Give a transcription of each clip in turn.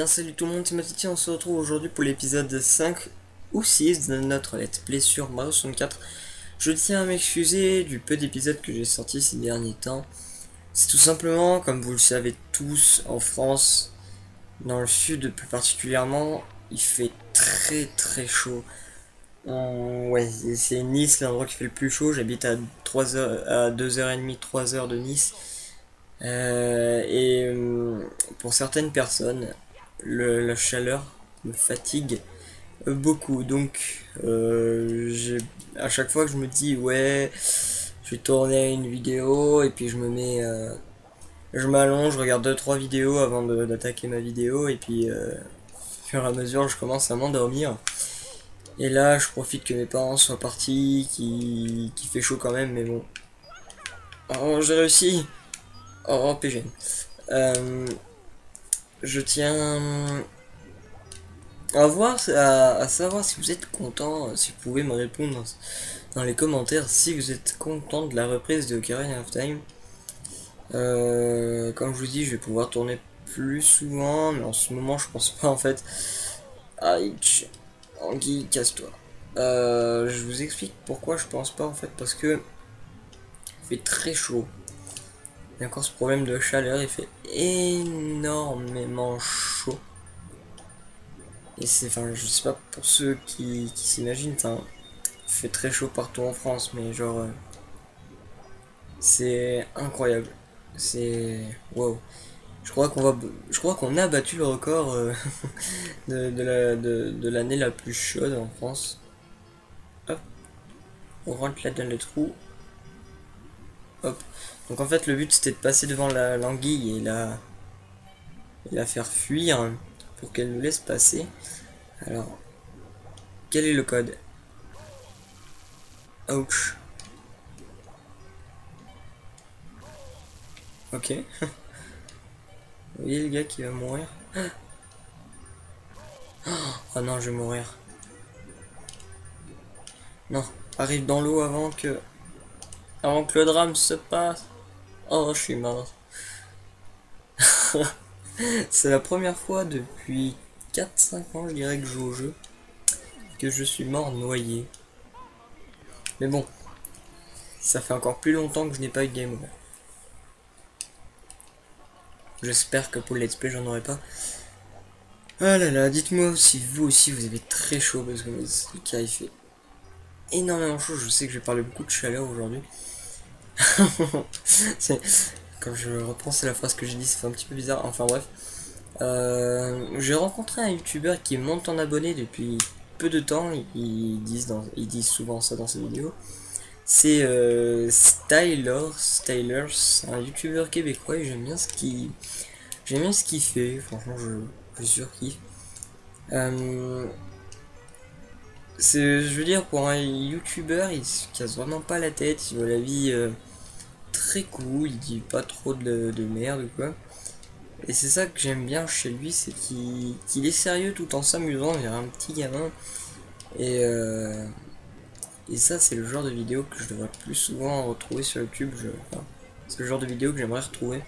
bien salut tout le monde, c'est Matiti, on se retrouve aujourd'hui pour l'épisode 5 ou 6 de notre let's play sur Mario 64. Je tiens à m'excuser du peu d'épisodes que j'ai sortis ces derniers temps. C'est tout simplement, comme vous le savez tous, en France, dans le sud plus particulièrement, il fait très chaud. Ouais, c'est Nice l'endroit qui fait le plus chaud, j'habite à 3 heures, à 2h30, 3 heures de Nice. Pour certaines personnes, la chaleur me fatigue beaucoup. Donc, à chaque fois que je me dis, ouais, je vais tourner une vidéo, et puis je m'allonge, je regarde deux trois vidéos avant d'attaquer ma vidéo, et puis, au fur et à mesure, je commence à m'endormir. Et là, je profite que mes parents soient partis, qui fait chaud quand même, mais bon. Oh, j'ai réussi! Oh, PG. Je tiens à savoir si vous êtes content, si vous pouvez me répondre dans les commentaires si vous êtes content de la reprise de Ocarina of Time. Comme je vous dis, je vais pouvoir tourner plus souvent, mais en ce moment je pense pas en fait. Aïe, Anguille, casse-toi. Je vous explique pourquoi je pense pas en fait, parce que il fait très chaud. Il y a encore ce problème de chaleur, il fait énormément chaud. Et c'est, enfin, je sais pas pour ceux qui s'imaginent, il fait très chaud partout en France, mais genre, c'est incroyable. C'est, wow. Je crois qu'on a battu le record de l'année la plus chaude en France. Hop, on rentre là dans le trou. Hop. Donc en fait, le but c'était de passer devant l'anguille et la faire fuir pour qu'elle nous laisse passer. Alors, quel est le code? Ouch. Ok. Vous voyez le gars qui va mourir? Oh non, je vais mourir. Non, arrive dans l'eau avant que le drame se passe. Oh, je suis mort. C'est la première fois depuis 4-5 ans, je dirais, que je joue au jeu, que je suis mort noyé. Mais bon, ça fait encore plus longtemps que je n'ai pas eu de game over. J'espère que pour le let's play, j'en aurai pas. Ah là là, dites-moi si vous aussi vous avez très chaud, parce que le cas il fait énormément chaud. Je sais que je vais parler beaucoup de chaleur aujourd'hui. Quand je repense à la phrase que j'ai dit, ça fait un petit peu bizarre. Enfin bref. J'ai rencontré un youtubeur qui monte en abonnés depuis peu de temps. Ils disent souvent ça dans ses vidéos. C'est Styler, c'est un youtubeur québécois et j'aime bien ce qu'il fait. Franchement, je surkiffe. Je veux dire, pour un youtubeur, il se casse vraiment pas la tête. Il voit la vie très cool. Il dit pas trop de merde ou quoi. Et c'est ça que j'aime bien chez lui, c'est qu'il est sérieux tout en s'amusant, il y a un petit gamin. Et, euh, et ça, c'est le genre de vidéo que je devrais plus souvent retrouver sur YouTube. Enfin, c'est le genre de vidéo que j'aimerais retrouver.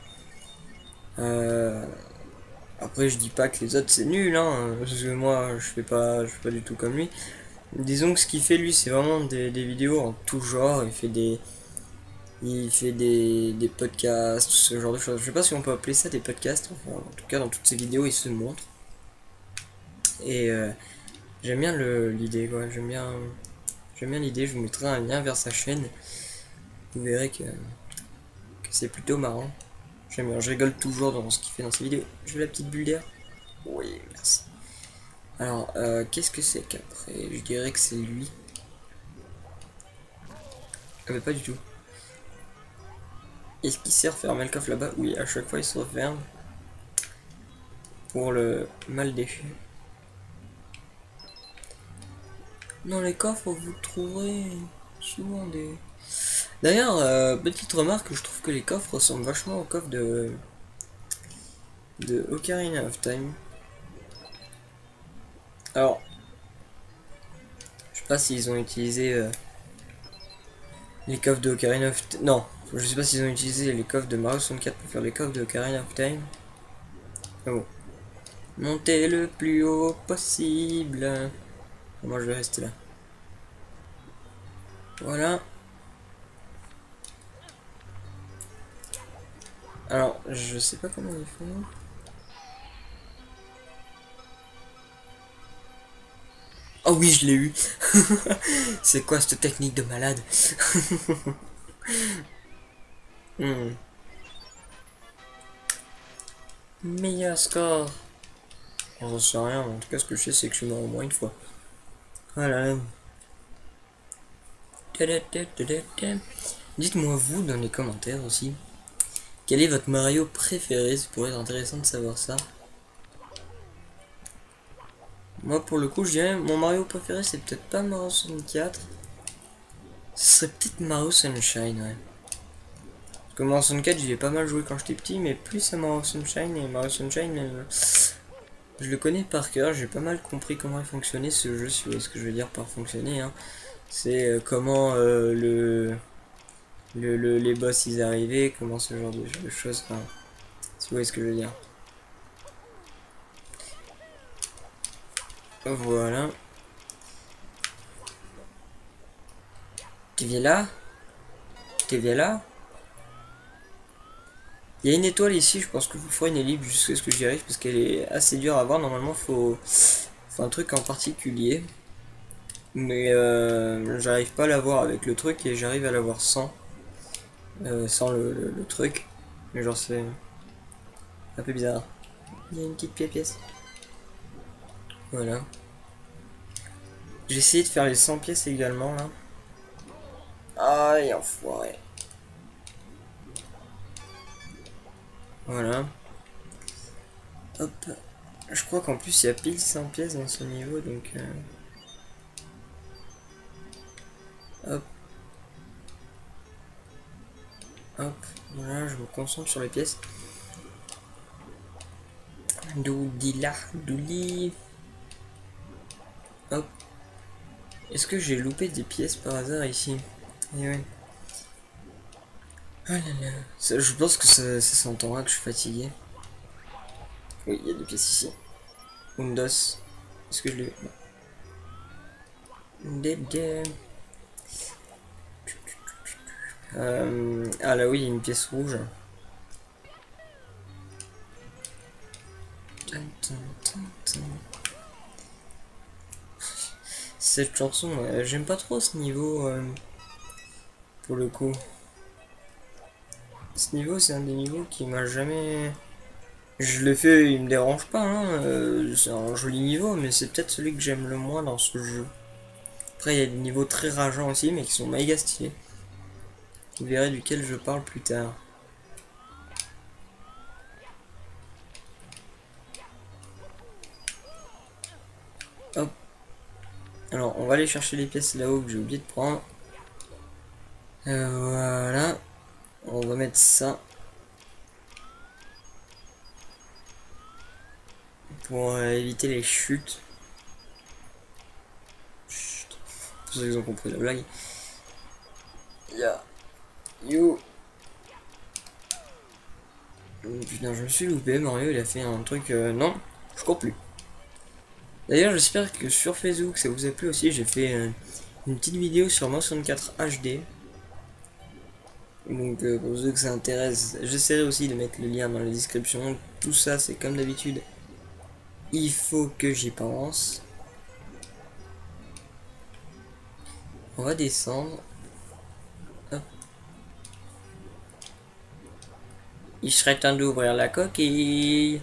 Après, je dis pas que les autres c'est nul, hein, parce que moi, je fais pas du tout comme lui. Disons que ce qu'il fait, lui, c'est vraiment des vidéos en tout genre. Il fait des podcasts, ce genre de choses. Je sais pas si on peut appeler ça des podcasts. Enfin, en tout cas, dans toutes ces vidéos, il se montre. Et j'aime bien l'idée, quoi. J'aime bien l'idée. Je vous mettrai un lien vers sa chaîne. Vous verrez que c'est plutôt marrant. J'aime bien. Je rigole toujours dans ce qu'il fait dans ses vidéos. Je veux la petite bulle d'air. Oui, merci. Alors, qu'est-ce que c'est qu'après? Je dirais que c'est lui. Ah, mais pas du tout. Est-ce qu'il sert à fermer le coffre là-bas? Oui, à chaque fois il se referme. Pour le mal déchet. Dans les coffres, vous trouverez souvent des... D'ailleurs, petite remarque, je trouve que les coffres ressemblent vachement aux coffres de Ocarina of Time. Alors, je sais pas s'ils ont utilisé les coffres de Ocarina of Time. Non, je sais pas s'ils ont utilisé les coffres de Mario 64 pour faire les coffres de Ocarina of Time. Mais bon. Monter le plus haut possible. Moi je vais rester là. Voilà. Alors, je sais pas comment ils font. Oh oui, je l'ai eu. C'est quoi cette technique de malade? Meilleur score. J'en sais rien, en tout cas ce que je sais c'est que je suis mort au moins une fois. Voilà. Dites-moi vous dans les commentaires aussi. Quel est votre Mario préféré? Ça pourrait être intéressant de savoir ça. Moi pour le coup je dirais mon Mario préféré c'est peut-être pas Mario 64. Ce serait peut-être Mario Sunshine, ouais. Parce que Mario 64 j'y ai pas mal joué quand j'étais petit, mais plus à Mario Sunshine, et Mario Sunshine je le connais par cœur, j'ai pas mal compris comment il fonctionnait ce jeu, si vous voyez ce que je veux dire par fonctionner, hein. C'est comment les boss ils arrivaient, comment ce genre de choses, enfin, si vous voyez ce que je veux dire. Voilà. Tu viens là? Tu viens là? Il y a une étoile ici, je pense que vous ferez une ellipse jusqu'à ce que j'y arrive parce qu'elle est assez dure à voir. Normalement, faut un truc en particulier. Mais j'arrive pas à la voir avec le truc et j'arrive à la voir sans. Sans le truc. Mais genre, c'est un peu bizarre. Il y a une petite pièce. Voilà. J'ai essayé de faire les 100 pièces également là. Aïe, enfoiré. Voilà. Hop. Je crois qu'en plus il y a pile 100 pièces dans ce niveau donc. Hop. Hop. Voilà, je me concentre sur les pièces. Douli là, douli. Hop. Est-ce que j'ai loupé des pièces par hasard ici? Eh ouais. Ah là là. Je pense que ça s'entendra que je suis fatigué. Oui, il y a des pièces ici. Undos. Est-ce que je l'ai... Ah là oui, il y a une pièce rouge. Cette chanson, j'aime pas trop ce niveau, pour le coup. Ce niveau, c'est un des niveaux qui m'a jamais... Je l'ai fait, il me dérange pas, hein. C'est un joli niveau, mais c'est peut-être celui que j'aime le moins dans ce jeu. Après, il y a des niveaux très rageants aussi, mais qui sont méga stylés. Vous verrez duquel je parle plus tard. Hop. Alors, on va aller chercher les pièces là-haut que j'ai oublié de prendre. Voilà. On va mettre ça. Pour éviter les chutes. Chut. Pour ceux qui ont compris la blague. You. Putain, je me suis loupé. Mario, il a fait un truc... non, je cours plus. D'ailleurs, j'espère que sur Facebook, ça vous a plu aussi. J'ai fait une petite vidéo sur Mario 64 HD. Donc, pour ceux que ça intéresse, j'essaierai aussi de mettre le lien dans la description. Tout ça, c'est comme d'habitude. Il faut que j'y pense. On va descendre. Hop. Il serait temps d'ouvrir la coquille.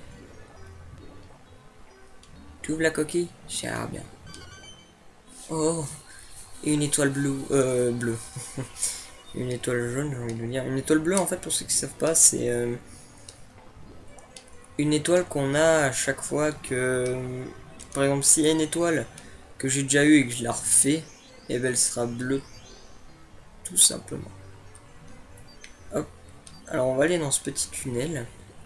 Tu ouvres la coquille? Ah bien. Oh, une étoile bleue. Une étoile jaune, j'ai envie de dire. Une étoile bleue, en fait, pour ceux qui ne savent pas, c'est une étoile qu'on a à chaque fois que... Par exemple, s'il y a une étoile que j'ai déjà eue et que je la refais, et ben elle sera bleue. Tout simplement. Hop. Alors, on va aller dans ce petit tunnel.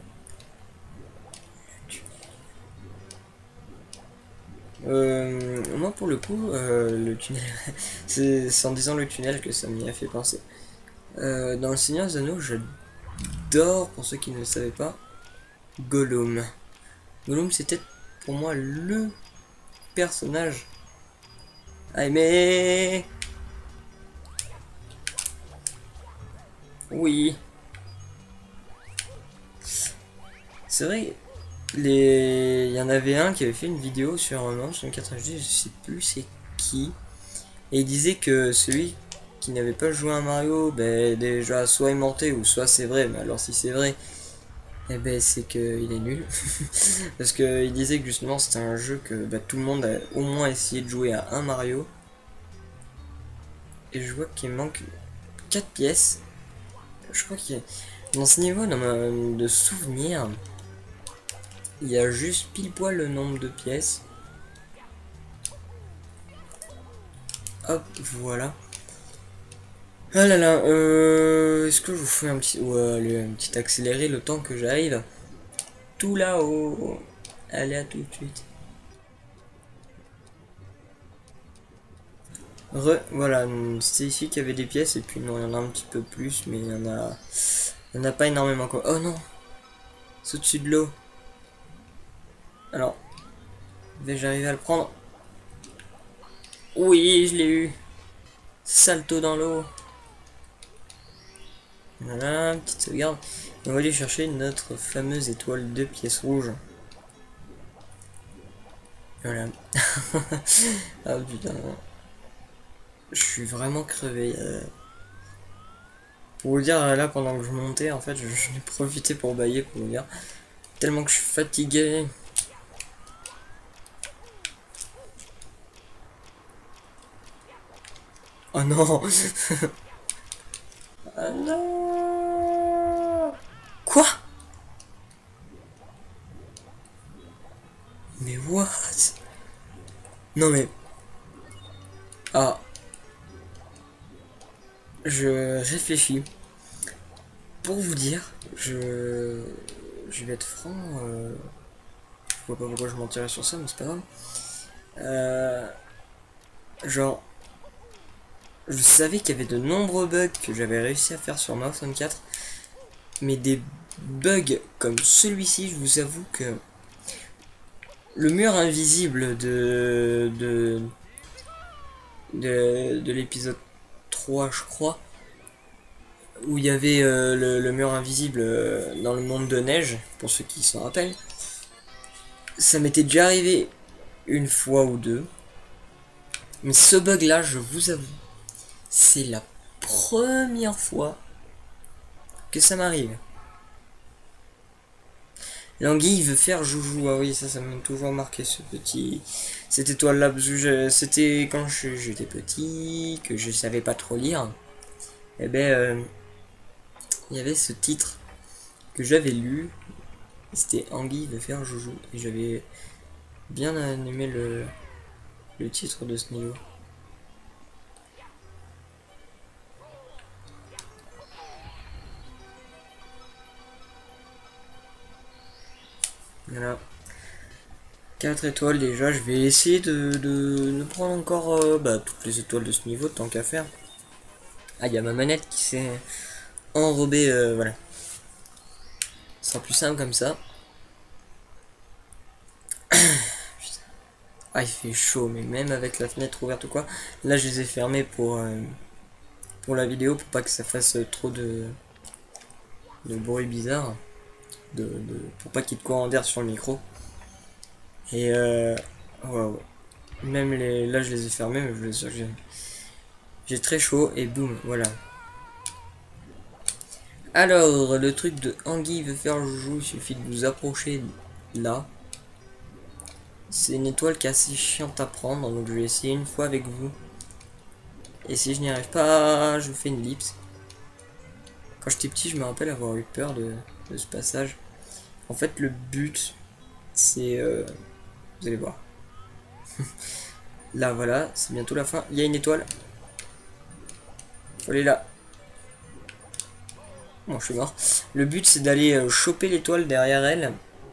Moi pour le coup, le tunnel, c'est en disant le tunnel que ça m'y a fait penser. Dans le Seigneur des Anneaux, j'adore, pour ceux qui ne le savaient pas, Gollum. Gollum, c'était pour moi le personnage à aimer. Oui. C'est vrai, il y en avait un qui avait fait une vidéo sur un Mario 64 HD, je sais plus c'est qui. Et il disait que celui qui n'avait pas joué à Mario, ben déjà soit est mentait ou soit c'est vrai. Mais alors si c'est vrai, eh ben c'est qu'il est nul. Parce que il disait que justement c'était un jeu que ben, tout le monde a au moins essayé de jouer à un Mario. Et je vois qu'il manque 4 pièces. Je crois qu'il y a... Dans ce niveau de souvenirs, il y a juste pile poil le nombre de pièces. Hop, voilà. Ah là là, est-ce que je vous fais un petit... Ouais, allez, un petit accéléré le temps que j'arrive tout là-haut. Allez, à tout de suite. Voilà, c'était ici qu'il y avait des pièces, et puis non, il y en a un petit peu plus, mais il y en a pas énormément quoi. Oh non, c'est au-dessus de l'eau. Alors, vais-je arriver à le prendre? Oui, je l'ai eu. Salto dans l'eau. Voilà, petite sauvegarde. On va aller chercher notre fameuse étoile de pièces rouges. Voilà. Ah putain. Je suis vraiment crevé. Pour vous dire, là, pendant que je montais, en fait, j'en ai profité pour bailler, pour vous dire. Tellement que je suis fatigué. Oh non. Ah non. Quoi? Mais what? Non mais... Ah. Je réfléchis. Pour vous dire, je vais être franc. Je vois pas pourquoi je mentirais sur ça, mais c'est pas grave. Genre, je savais qu'il y avait de nombreux bugs que j'avais réussi à faire sur Mario 64, mais des bugs comme celui-ci, je vous avoue que le mur invisible de l'épisode 3, je crois, où il y avait le mur invisible dans le monde de neige, pour ceux qui s'en rappellent, ça m'était déjà arrivé une fois ou deux, mais ce bug là, je vous avoue, c'est la première fois que ça m'arrive. L'anguille veut faire joujou. Ah oui, ça m'a toujours marqué cette étoile là. C'était quand j'étais petit, que je savais pas trop lire. Et ben, il y avait ce titre que j'avais lu. C'était Anguille veut faire joujou. Et j'avais bien aimé le titre de ce niveau. Voilà. 4 étoiles déjà, je vais essayer de prendre encore toutes les étoiles de ce niveau, tant qu'à faire. Ah, il y a ma manette qui s'est enrobée, voilà. Ce sera plus simple comme ça. Ah, il fait chaud, mais même avec la fenêtre ouverte ou quoi. Là, je les ai fermés pour la vidéo, pour pas que ça fasse trop de bruit bizarre. Pour pas qu'il y ait de courant d'air sur le micro. Et ouais. Même là je les ai fermés, mais je veux dire que j'ai très chaud et boum, voilà. Alors, le truc de Anguille veut faire joujou, il suffit de vous approcher là. C'est une étoile qui est assez chiante à prendre, donc je vais essayer une fois avec vous. Et si je n'y arrive pas, je fais une ellipse. Quand j'étais petit, je me rappelle avoir eu peur de ce passage. En fait, le but, c'est... vous allez voir. Là, voilà, c'est bientôt la fin. Il y a une étoile. Faut aller là. Bon, je suis mort. Le but, c'est d'aller choper l'étoile derrière elle.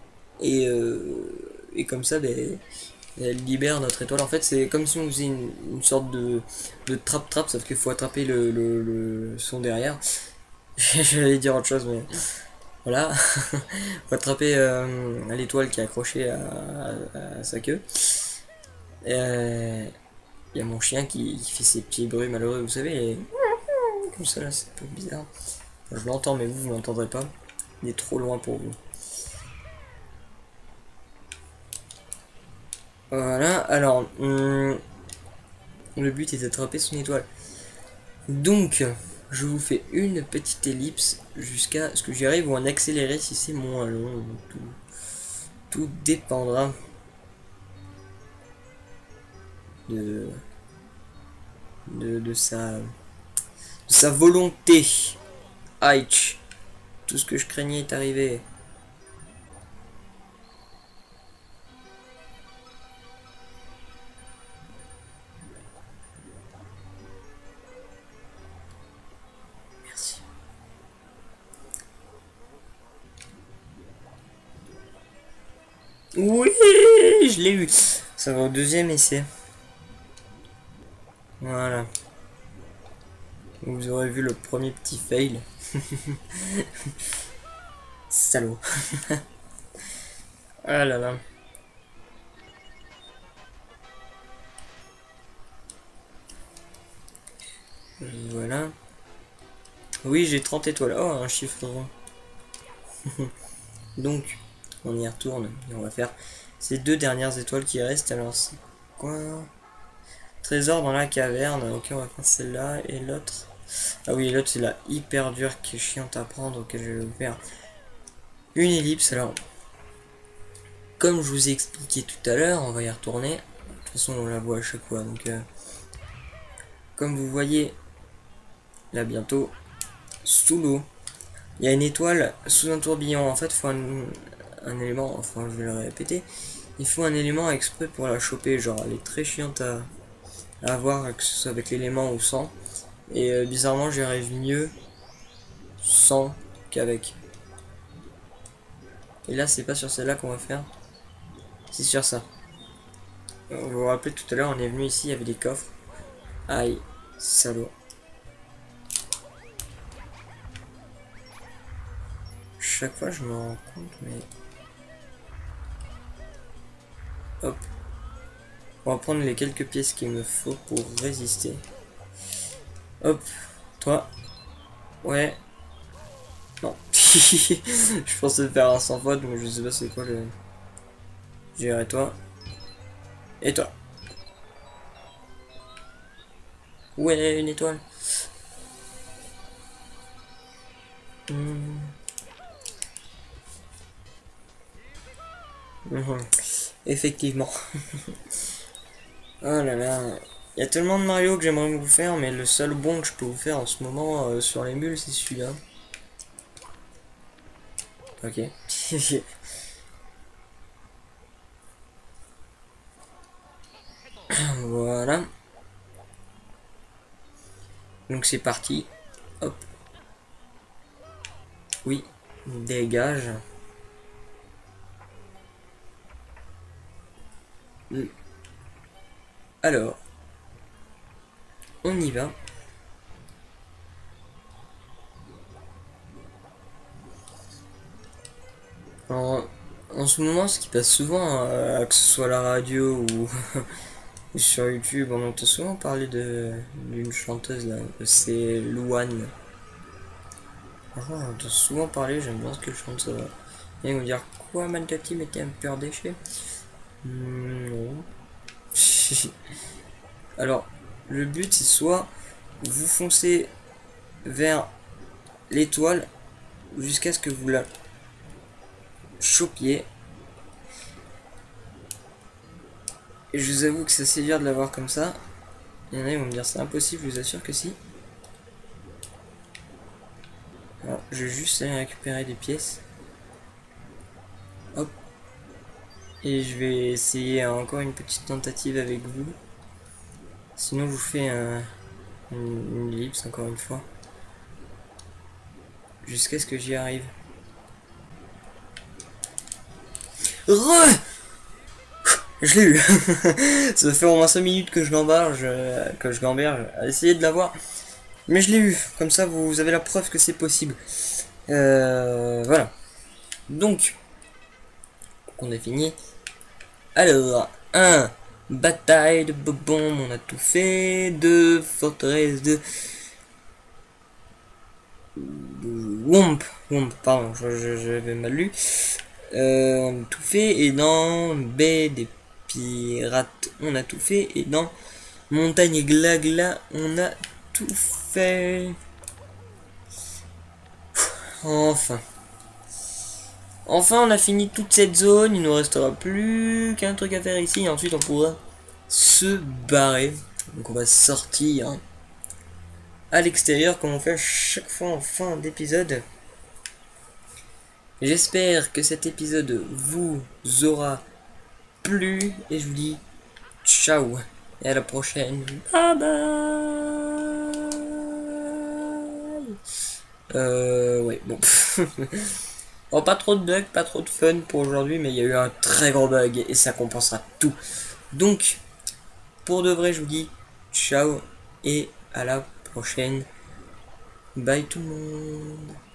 Et comme ça, ben, elle libère notre étoile. En fait, c'est comme si on faisait une sorte de trap-trap, sauf qu'il faut attraper le son derrière. J'allais dire autre chose, mais... Voilà. Faut attraper l'étoile qui est accrochée à sa queue. Il y a mon chien qui fait ses petits bruits malheureux, vous savez, comme ça là, c'est un peu bizarre. Enfin, je l'entends, mais vous m'entendrez pas. Il est trop loin pour vous. Voilà, alors, le but est d'attraper son étoile. Donc, je vous fais une petite ellipse jusqu'à ce que j'y arrive ou en accéléré si c'est moins long. Tout dépendra de, de sa volonté. Aïe, tout ce que je craignais est arrivé. Merci. Oui, je l'ai eu. Ça va au deuxième essai. Voilà. Vous aurez vu le premier petit fail. Salaud. Ah là là. Voilà. Oui, j'ai 30 étoiles. Oh, un chiffre rond. Donc, on y retourne et on va faire ces deux dernières étoiles qui restent. Alors, c'est quoi? Trésor dans la caverne. Ok, on va faire celle-là et l'autre. Ah oui, l'autre c'est la hyper dure qui est chiante à prendre, auquel je vais vous faire une ellipse. Alors, comme je vous ai expliqué tout à l'heure, on va y retourner. De toute façon, on la voit à chaque fois. Donc, comme vous voyez, là bientôt, sous l'eau, il y a une étoile sous un tourbillon. En fait, il faut un élément, enfin, je vais le répéter. Il faut un élément exprès pour la choper. Genre, elle est très chiante à avoir, que ce soit avec l'élément ou sans. Et bizarrement, j'y arrive mieux sans qu'avec. Et là, c'est pas sur celle-là qu'on va faire. C'est sur ça. Vous vous rappelez tout à l'heure, on est venu ici, il y avait des coffres. Aïe, salaud. Chaque fois, je me rends compte, mais... Hop. On va prendre les quelques pièces qu'il me faut pour résister. Hop. Toi. Ouais. Non. Je pensais faire un sans faute, mais je sais pas c'est quoi le... J'irai toi. Et toi. Ouais, une étoile. Effectivement. Oh là là. Il y a tellement de Mario que j'aimerais vous faire, mais le seul bon que je peux vous faire en ce moment sur les mules, c'est celui-là. Ok. Voilà. Donc c'est parti. Hop. Oui. Dégage. Alors. On y va. En ce moment, ce qui passe souvent, que ce soit à la radio ou sur YouTube, on entend souvent parler d'une chanteuse là, c'est Louane. Franchement, j'entends souvent parler, j'aime bien ce qu'elle chante, ça va. Et ils vont dire quoi, Mantati, mais t'es un peur déchet? Non. Alors, le but c'est soit vous foncez vers l'étoile jusqu'à ce que vous la chopiez. Et je vous avoue que c'est assez dur de l'avoir comme ça. Il y en a qui vont me dire c'est impossible, je vous assure que si. Alors, je vais juste aller récupérer des pièces. Hop. Et je vais essayer encore une petite tentative avec vous. Sinon je vous fais une ellipse encore une fois. Jusqu'à ce que j'y arrive. Re! Je l'ai eu. Ça fait au moins 5 minutes que je gamberge, à essayer de l'avoir. Mais je l'ai eu. Comme ça, vous avez la preuve que c'est possible. Voilà. Donc, on a fini. Alors, 1. Bataille de bombes, on a tout fait. 2. Forteresse de Womp, pardon, j'avais mal lu. On a tout fait. Et dans Baie des Pirates, on a tout fait. Et dans Montagne et Glagla, on a tout fait. Enfin. Enfin, on a fini toute cette zone. Il ne nous restera plus qu'un truc à faire ici. Et ensuite, on pourra se barrer. Donc, on va sortir à l'extérieur, comme on fait à chaque fois en fin d'épisode. J'espère que cet épisode vous aura plu. Et je vous dis ciao. Et à la prochaine. Bye bye. Ouais, bon. Bon, pas trop de bugs, pas trop de fun pour aujourd'hui, mais il y a eu un très gros bug et ça compensera tout. Donc, pour de vrai, je vous dis ciao et à la prochaine. Bye tout le monde.